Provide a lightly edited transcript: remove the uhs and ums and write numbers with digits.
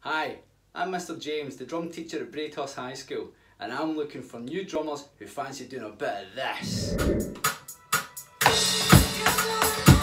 Hi, I'm Mr. James, the drum teacher at Braidhurst High School, and I'm looking for new drummers who fancy doing a bit of this.